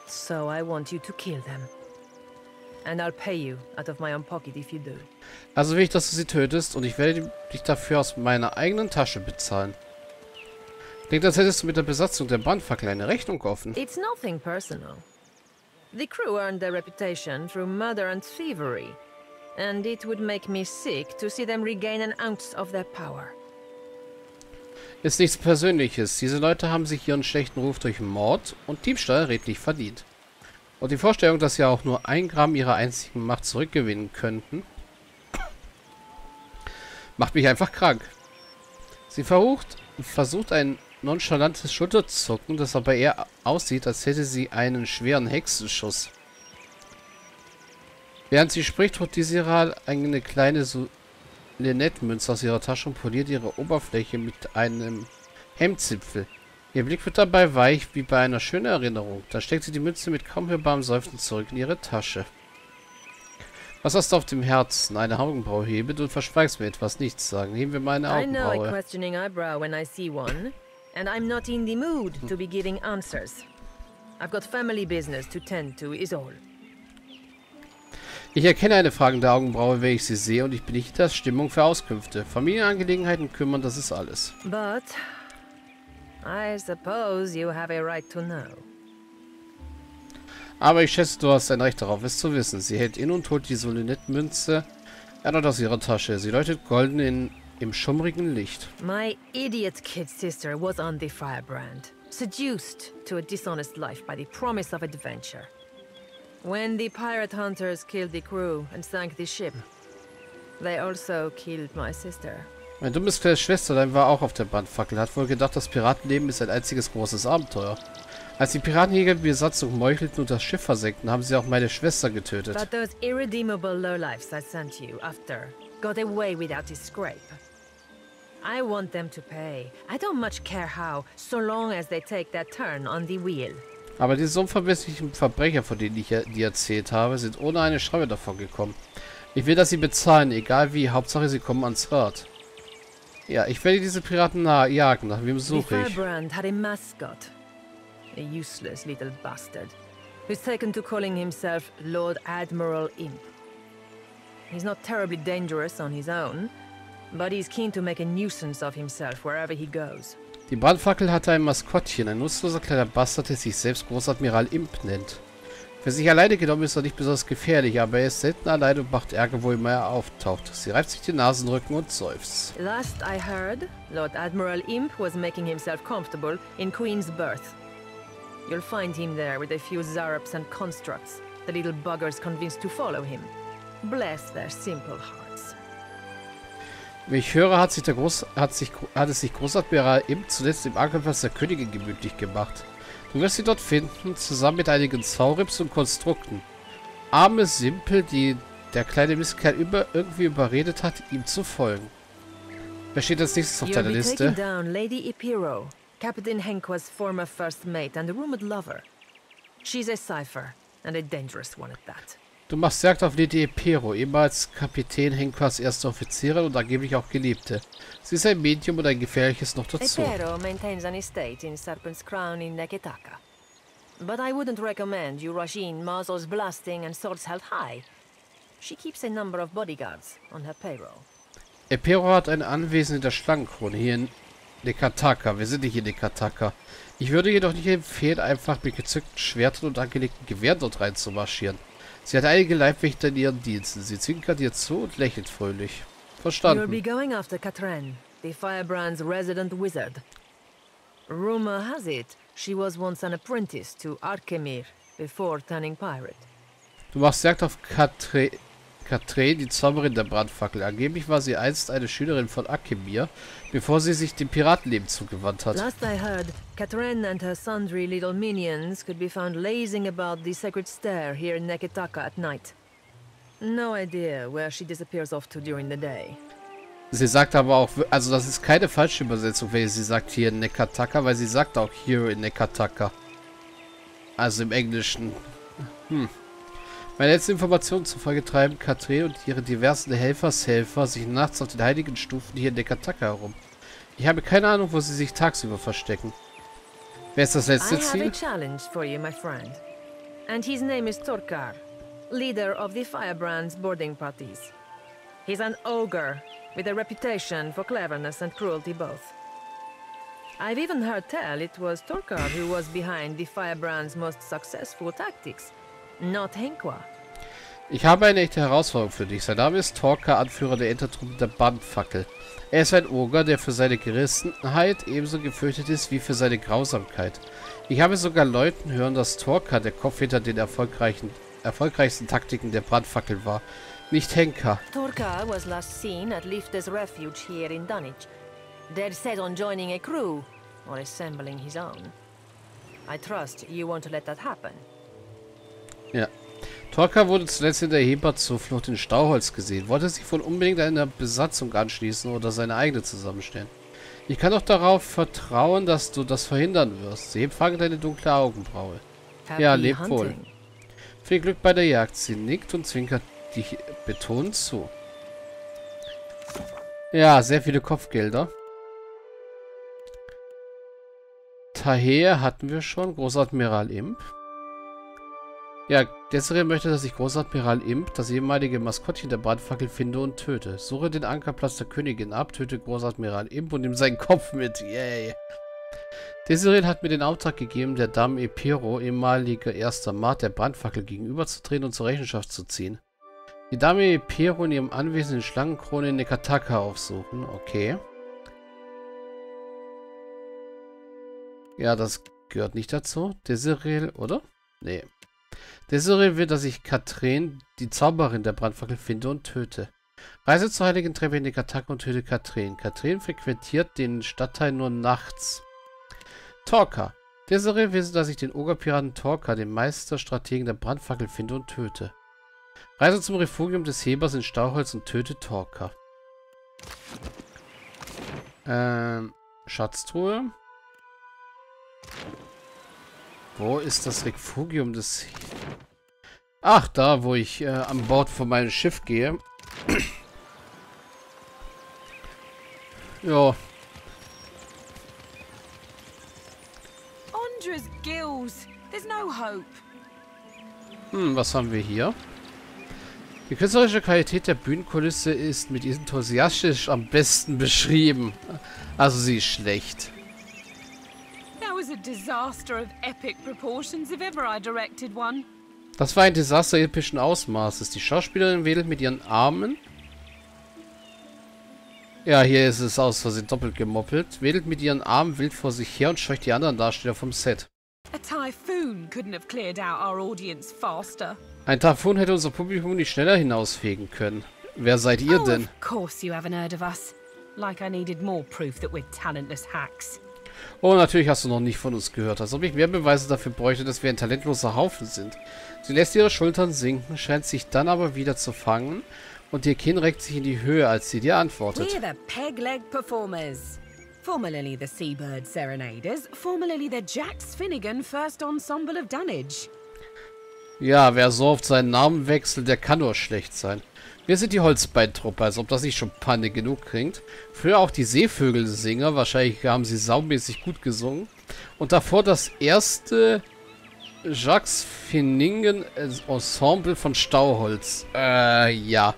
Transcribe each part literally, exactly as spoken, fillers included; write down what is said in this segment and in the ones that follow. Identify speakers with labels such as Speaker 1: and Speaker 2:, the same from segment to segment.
Speaker 1: So I want you to kill them. And I'll pay you out of my own pocket if you do.
Speaker 2: Also will ich, dass du sie tötest und ich werde dich dafür aus meiner eigenen Tasche bezahlen. Klingt, als hättest du mit der Besatzung der Brandfackel eine Rechnung offen.
Speaker 1: It's nothing personal. The crew earned their reputation through murder and thievery. And it would make me sick to see them regain an ounce of their power.
Speaker 2: Ist nichts Persönliches. Diese Leute haben sich ihren schlechten Ruf durch Mord und Diebstahl redlich verdient. Und die Vorstellung, dass sie auch nur ein Gramm ihrer einzigen Macht zurückgewinnen könnten, macht mich einfach krank. Sie versucht, versucht ein nonchalantes Schulterzucken, das aber eher aussieht, als hätte sie einen schweren Hexenschuss. Während sie spricht, holt Desira eine kleine Lynette-Münze aus ihrer Tasche und poliert ihre Oberfläche mit einem Hemdzipfel. Ihr Blick wird dabei weich wie bei einer schönen Erinnerung. Dann steckt sie die Münze mit kaum hörbarem Seufzen zurück in ihre Tasche. Was hast du auf dem Herzen? Eine Augenbraue hebe, du verschweigst mir etwas, nichts sagen. Nehmen wir meine Augenbraue.
Speaker 1: I know a questioning eyebrow when I see one, and I'm not in the mood to be giving answers. I've got family business to tend to, is all.
Speaker 2: Ich erkenne eine fragende Augenbraue, wenn ich sie sehe, und ich bin nicht in der Stimmung für Auskünfte. Familienangelegenheiten kümmern, das ist alles.
Speaker 1: But I suppose you have a right to know.
Speaker 2: Aber ich schätze, du hast ein Recht darauf, es zu wissen. Sie hält in und holt die Solinette-Münze erneut aus ihrer Tasche. Sie leuchtet golden in, im schummrigen Licht.
Speaker 1: My idiot kid sister was on the Firebrand, seduced to a dishonest life by the promise of adventure. When the pirate hunters killed the crew and sank the ship, they also killed my sister.
Speaker 2: Mein dummes kleines Schwesterlein war auch auf der Brandfackel, hat wohl gedacht, das Piratenleben ist ein einziges großes Abenteuer. Als die Piratenjäger die Besatzung meuchelten und das Schiff versenkten, haben sie auch meine Schwester getötet.
Speaker 1: But those irredeemable lowlifes I sent you after got away without a scrape. I want them to pay. I don't much care how, so long as they take their turn on the wheel.
Speaker 2: Aber diese unverbesserlichen Verbrecher, von denen ich dir erzählt habe, sind ohne eine Schraube davon gekommen. Ich will, dass sie bezahlen, egal wie. Hauptsache, sie kommen ans Rad. Ja, ich werde diese Piraten nahe jagen. Nach wem suche ich?
Speaker 1: The Firebrand had a mascot. A useless little bastard, who's taken to calling himself Lord Admiral Imp. He's not terribly dangerous on his own, but he's keen to make a nuisance of himself wherever he goes.
Speaker 2: Die Brandfackel hatte ein Maskottchen, ein nutzloser kleiner Bastard, der sich selbst Großadmiral Imp nennt. Für sich alleine genommen ist er nicht besonders gefährlich, aber er ist selten allein und macht Ärger, wo immer er auftaucht. Sie reibt sich den Nasenrücken und seufzt.
Speaker 1: Last I heard, Lord Admiral Imp was making himself comfortable in Queen's Berth. You'll find him there with a few Zarops and constructs, the little buggers convinced to follow him. Bless their simple hearts.
Speaker 2: Wie ich höre, hat, sich der Groß, hat, sich, hat es sich Großadmiral Imp zuletzt im Ankerpass der Königin gemütlich gemacht. Du wirst sie dort finden, zusammen mit einigen Zaurips und Konstrukten. Arme Simpel, die der kleine Mistkerl über, irgendwie überredet hat, ihm zu folgen. Wer steht als nächstes auf deiner Liste?
Speaker 1: Down Lady Epiro, Captain Henqua's former first mate and a rumored lover. She's a cipher, and a dangerous one at that.
Speaker 2: Du machst Jagd auf Lady Epiro, ehemals Kapitän Henquas erste Offizierin und angeblich auch Geliebte. Sie ist ein Medium und ein gefährliches noch dazu.
Speaker 1: Epiro maintains an estate in Serpent's Crown in Neketaka. But I wouldn't recommend you rush in muzzles blasting and swords held high. She keeps a number of bodyguards on her payroll.
Speaker 2: Epiro hat ein Anwesen in der Schlangenkrone hier in Neketaka. Wir sind nicht in Neketaka. Ich würde jedoch nicht empfehlen, einfach mit gezückten Schwertern und angelegten Gewehren dort reinzumarschieren. Sie hat einige Leibwächter in ihren Diensten. Sie zwinkert ihr zu und lächelt fröhlich. Verstanden.
Speaker 1: You'll be going after Katren, the Firebrand's resident wizard. Rumor has it, she was once an apprentice to Arkemir before turning pirate.
Speaker 2: Du machst Jagd auf Katre, Katre, die Zauberin der Brandfackel. Angeblich war sie einst eine Schülerin von Arkemir, bevor sie sich dem Piratenleben zugewandt hat.
Speaker 1: Last I heard, Katren and her sundry little minions could be found lazing about the sacred stair here in Neketaka at night. No idea where she disappears off to during the day.
Speaker 2: Sie sagt aber auch, also das ist keine falsche Übersetzung, wenn sie sagt hier in Neketaka, weil sie sagt auch hier in Neketaka. Also im Englischen. Hm. Meine letzten Informationen zufolge treiben Katrin und ihre diversen Helfershelfer sich nachts auf den heiligen Stufen hier in Neketaka herum. Ich habe keine Ahnung, wo sie sich tagsüber verstecken. Wer ist das letzte Ziel?
Speaker 1: and his name is Torkar, leader of the Firebrand's boarding parties. He's an ogre, with a reputation for cleverness and cruelty both. I've even heard tell it was Torkar who was behind the Firebrand's most successful tactics, not Henkwa.
Speaker 2: Ich habe eine echte Herausforderung für dich. Sein Name ist Torkar, Anführer der Entertruppe der Brandfackel. Er ist ein Oger, der für seine Gerissenheit ebenso gefürchtet ist wie für seine Grausamkeit. Ich habe sogar Leuten hören, dass Torkar der Kopf hinter den erfolgreichen, erfolgreichsten Taktiken der Brandfackel war. Nicht Henka.
Speaker 1: Torkar was last seen at Lifter's refuge here in Dunwich. Dead set on joining a crew, or assembling his own. I trust you won't let that happen.
Speaker 2: Ja. Torkar wurde zuletzt in der Heberzuflucht in Stauholz gesehen. Wollte sich wohl unbedingt einer Besatzung anschließen oder seine eigene zusammenstellen. Ich kann doch darauf vertrauen, dass du das verhindern wirst. Sie frage deine dunkle Augenbraue.
Speaker 1: Happy
Speaker 2: Ja, leb
Speaker 1: hunting.
Speaker 2: wohl. Viel Glück bei der Jagd. Sie nickt und zwinkert dich betont zu. Ja, sehr viele Kopfgelder. Taher hatten wir schon. Großadmiral Imp. Ja, Desiree möchte, dass ich Großadmiral Imp, das ehemalige Maskottchen der Brandfackel, finde und töte. Suche den Ankerplatz der Königin ab, töte Großadmiral Imp und nimm seinen Kopf mit. Yay. Desiree hat mir den Auftrag gegeben, der Dame Epiro, ehemaliger erster Mart der Brandfackel, gegenüberzutreten und zur Rechenschaft zu ziehen. Die Dame Epiro in ihrem Anwesen in Schlangenkrone in Nekataka aufsuchen. Okay. Ja, das gehört nicht dazu. Desiree, oder? Nee. Desiree will, dass ich Katrin, die Zauberin der Brandfackel, finde und töte. Reise zur heiligen Treppe in Nekataka und töte Katrin. Katrin frequentiert den Stadtteil nur nachts. Torkar. Desiree will, dass ich den Ogerpiraten Torkar, den Meisterstrategen der Brandfackel, finde und töte. Reise zum Refugium des Hebers in Stauholz und töte Torkar. Ähm, Schatztruhe. Wo ist das Refugium des... Ach, da, wo ich äh, an Bord von meinem Schiff gehe. Ja.
Speaker 3: Ondra's gills. There's no hope.
Speaker 2: Hm, was haben wir hier? Die künstlerische Qualität der Bühnenkulisse ist mit enthusiastisch am besten beschrieben. Also sie ist schlecht.
Speaker 3: That was a disaster of epic proportions if ever I directed one.
Speaker 2: Das war ein Desaster epischen Ausmaßes. Die Schauspielerin wedelt mit ihren Armen. Ja, hier ist es aus Versehen doppelt gemoppelt. Wedelt mit ihren Armen wild vor sich her und scheucht die anderen Darsteller vom Set.
Speaker 3: A typhoon couldn't have cleared out our audience faster.
Speaker 2: Ein Typhoon hätte unser Publikum nicht schneller hinausfegen können. Wer seid ihr
Speaker 3: Oh,
Speaker 2: denn?
Speaker 3: of course you haven't heard of us. Like I needed more proof that we're talentless hacks.
Speaker 2: Oh, natürlich hast du noch nicht von uns gehört. Als ob ich mehr Beweise dafür bräuchte, dass wir ein talentloser Haufen sind. Sie lässt ihre Schultern sinken, scheint sich dann aber wieder zu fangen und ihr Kinn reckt sich in die Höhe, als sie dir antwortet.
Speaker 3: We're the Peg-Leg Performers. Formerly the Seabird Serenaders, formerly the Jax Finnegan First Ensemble of Dunwich.
Speaker 2: Ja, wer so oft seinen Namen wechselt, der kann nur schlecht sein. Wir sind die Holzbeintruppe, als ob das nicht schon Panne genug klingt. Früher auch die Seevögelsinger, wahrscheinlich haben sie saumäßig gut gesungen. Und davor das erste Jacques Finningen Ensemble von Stauholz. Äh, ja.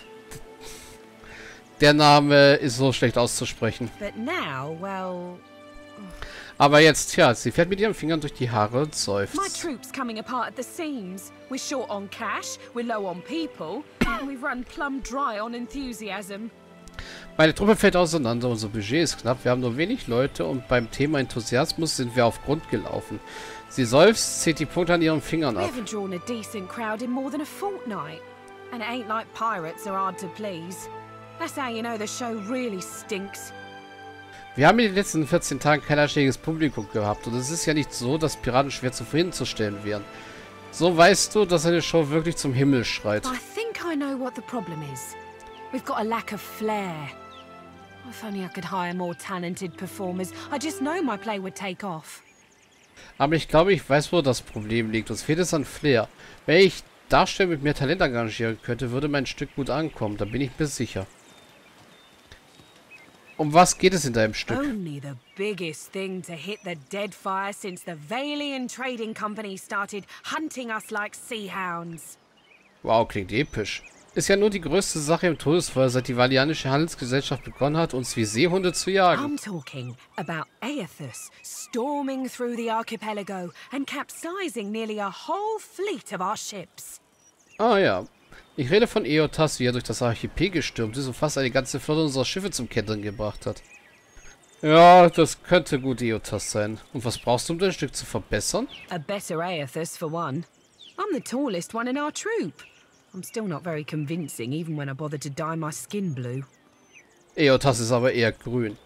Speaker 2: Der Name ist so schlecht auszusprechen.
Speaker 3: But now, well...
Speaker 2: Aber jetzt, ja, sie fährt mit ihren Fingern durch die Haare und
Speaker 3: My
Speaker 2: seufzt.
Speaker 3: troop's coming apart at the seams. We're short on cash, we're low on people, and we've run plumb dry on enthusiasm.
Speaker 2: Meine Truppe fällt auseinander, unser Budget ist knapp, wir haben nur wenig Leute und beim Thema Enthusiasmus sind wir auf Grund gelaufen. Sie seufzt, zählt die Punkte an ihren Fingern
Speaker 3: We
Speaker 2: ab.
Speaker 3: haven't drawn a decent crowd in more than a fortnight. And it ain't like pirates are hard to please. That's how you know the show really stinks.
Speaker 2: Wir haben in den letzten vierzehn Tagen kein anständiges Publikum gehabt und es ist ja nicht so, dass Piraten schwer zufriedenzustellen wären. So weißt du, dass eine Show wirklich zum Himmel schreit.
Speaker 3: I think I know what the problem is. We've got a lack of flair. If only I could hire more talented performers. I just know my play would take off.
Speaker 2: Aber ich glaube, ich weiß, wo das Problem liegt. Uns fehlt es an Flair. Wenn ich Darsteller mit mehr Talent engagieren könnte, würde mein Stück gut ankommen. Da bin ich mir sicher. Um was geht es in deinem Stück?
Speaker 3: Only the biggest thing to hit the Deadfire since the Vailian Trading Company started hunting us like sea hounds.
Speaker 2: Wow, klingt episch. Ist ja nur die größte Sache im Todesfeuer, seit die Valianische Handelsgesellschaft begonnen hat, uns wie Seehunde zu jagen.
Speaker 3: I'm talking about Aethys storming through the archipelago and capsizing nearly a whole fleet of our ships.
Speaker 2: Ah ja. Ich rede von Eothas, wie er durch das Archipel gestürmt ist und fast eine ganze Flotte unserer Schiffe zum Kentern gebracht hat. Ja, das könnte gut Eothas sein. Und was brauchst du, um dein Stück zu verbessern?
Speaker 3: A better Aethys, for one. I'm the tallest one in our troop. I'm still not very convincing, even when I bother to dye my skin blue.
Speaker 2: Eothas ist aber eher grün.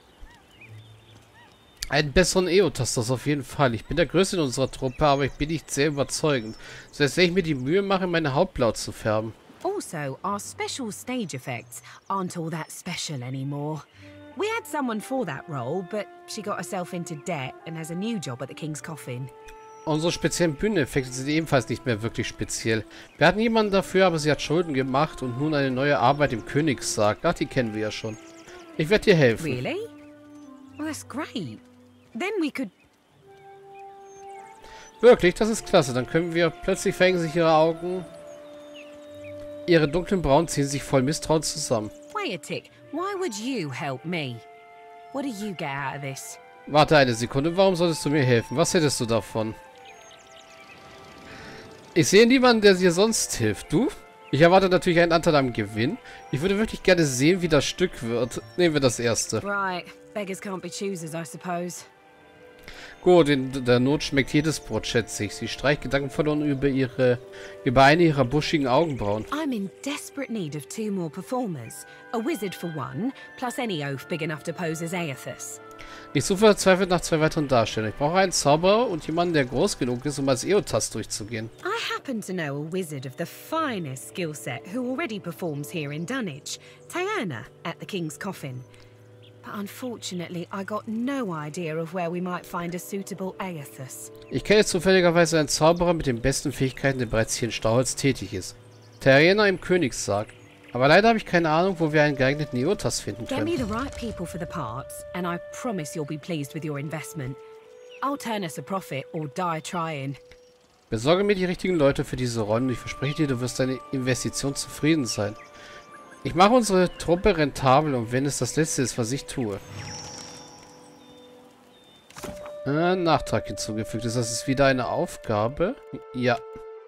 Speaker 2: Einen besseren Eothas, das auf jeden Fall. Ich bin der Größte in unserer Truppe, aber ich bin nicht sehr überzeugend. So als wenn ich mir die Mühe mache, meine Haut blau zu färben.
Speaker 3: Also, our special stage effects aren't all that special anymore. We had someone for that role, but she got herself into debt and has a new job at the King's Coffin.
Speaker 2: Unsere speziellen Bühneneffekte sind ebenfalls nicht mehr wirklich speziell. Wir hatten jemanden dafür, aber sie hat Schulden gemacht und nun eine neue Arbeit im Königssarg. Ach, die kennen wir ja schon. Ich werde dir helfen.
Speaker 3: Really? Well, that's great. Then we could...
Speaker 2: Wirklich, das ist klasse. Dann können wir... Plötzlich verhängen sich ihre Augen. Ihre dunklen Brauen ziehen sich voll Misstrauen zusammen.
Speaker 3: Wait a tick. Why would you help me? What do you get out of this?
Speaker 2: Warte eine Sekunde. Warum solltest du mir helfen? Was hättest du davon? Ich sehe niemanden, der dir sonst hilft. Du? Ich erwarte natürlich einen Anteil am Gewinn. Ich würde wirklich gerne sehen, wie das Stück wird. Nehmen wir das erste.
Speaker 3: Right. Beggars can't be choosers, I suppose.
Speaker 2: Gut, in der Not schmeckt jedes Brot, schätze ich. Sie streicht gedankenverloren über ihre, über eine ihrer buschigen Augenbrauen.
Speaker 3: I'm in desperate need of two more performers. A wizard for one, plus any oaf big enough to pose as Aethys.
Speaker 2: Ich suche verzweifelt nach zwei weiteren Darstellern. Ich brauche einen Zauberer und jemanden, der groß genug ist, um als Eothas durchzugehen.
Speaker 3: I happen to know a wizard of the finest skill set who already performs here in Dunwich, Taerna at the King's Coffin. But unfortunately, I got no idea of where we might find a suitable Aethys.
Speaker 2: Ich kenne zufälligerweise einen Zauberer mit den besten Fähigkeiten, der bereits hier in Stauholz tätig ist. Taerna im Königssarg. Aber leider habe ich keine Ahnung, wo wir einen geeigneten Eothas finden
Speaker 3: Get me
Speaker 2: können.
Speaker 3: the right people for the parts, and I promise you'll be pleased with your investment. I'll turn us a profit or die trying.
Speaker 2: Besorge mir die richtigen Leute für diese Rollen und ich verspreche dir, du wirst deine Investition zufrieden sein. Ich mache unsere Truppe rentabel und wenn es das Letzte ist, was ich tue. Äh, Nachtrag hinzugefügt. Ist das wieder eine Aufgabe? Ja.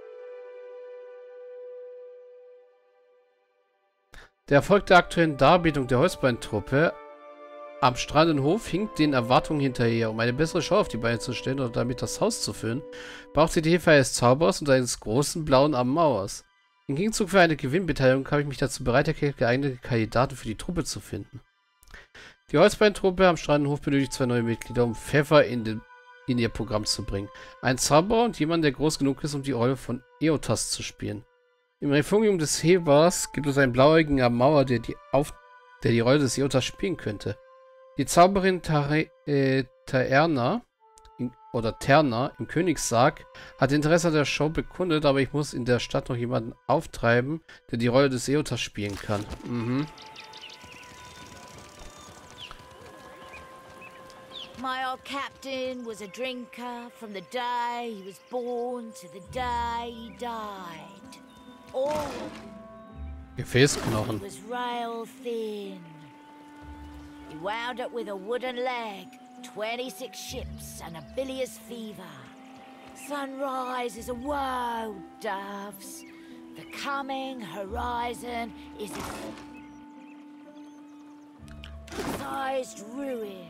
Speaker 2: Der Erfolg der aktuellen Darbietung der Holzbeintruppe am Strandenhof hinkt den Erwartungen hinterher. Um eine bessere Show auf die Beine zu stellen oder damit das Haus zu füllen, braucht sie die Hilfe eines Zauberers und eines großen blauen Armmauers. Im Gegenzug für eine Gewinnbeteiligung habe ich mich dazu bereit erklärt, geeignete Kandidaten für die Truppe zu finden. Die Holzbeintruppe am Strandenhof benötigt zwei neue Mitglieder, um Pfeffer in, den, in ihr Programm zu bringen. Ein Zauberer und jemand, der groß genug ist, um die Rolle von Eothas zu spielen. Im Refugium des Hebers gibt es einen blauäugigen Armmauer, der die, auf, der die Rolle des Eothas spielen könnte. Die Zauberin Tare, äh, Taerna in, oder Terna im Königssarg hat Interesse an der Show bekundet, aber ich muss in der Stadt noch jemanden auftreiben, der die Rolle des Eothas spielen kann. Mhm.
Speaker 4: My old captain was a drinker from the day he was born to the day he died. Oh,
Speaker 2: Gefäßknochen.
Speaker 4: he was rail thin. He wound up with a wooden leg, twenty-six ships, and a bilious fever. Sunrise is a woe, doves. The coming horizon is a sized ruin.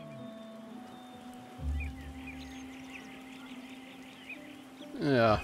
Speaker 2: Ja.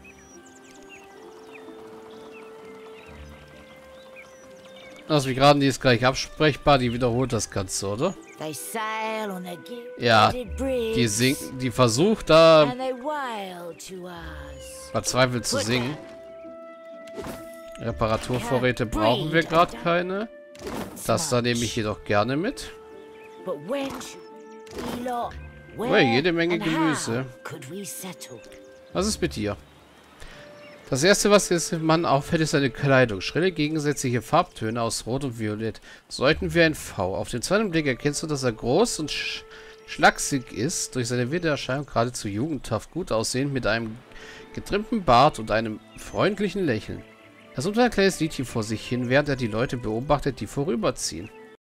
Speaker 2: Also wie gerade die ist gleich absprechbar, die wiederholt das Ganze, oder?
Speaker 4: They sail on their
Speaker 2: Ja,
Speaker 4: gilded
Speaker 2: die
Speaker 4: brigs,
Speaker 2: singt, die versucht da
Speaker 4: and they wail to us.
Speaker 2: verzweifelt zu singen. Reparaturvorräte brauchen wir gerade keine. Das da nehme ich jedoch gerne mit.
Speaker 4: But when should we lot?
Speaker 2: Oh, jede Menge
Speaker 4: and
Speaker 2: Gemüse.
Speaker 4: how could we settle?
Speaker 2: Was ist mit dir? Das erste, was jetzt dem Mann auffällt, ist seine Kleidung. Schrille gegensätzliche Farbtöne aus Rot und Violett. So leuchten wie ein V. Auf den zweiten Blick erkennst du, dass er groß und sch schlaksig ist. Durch seine wilde Erscheinung geradezu jugendhaft gut aussehend, mit einem getrimmten Bart und einem freundlichen Lächeln. Er summt ein kleines Liedchen vor sich hin, während er die Leute beobachtet, die vorüberziehen.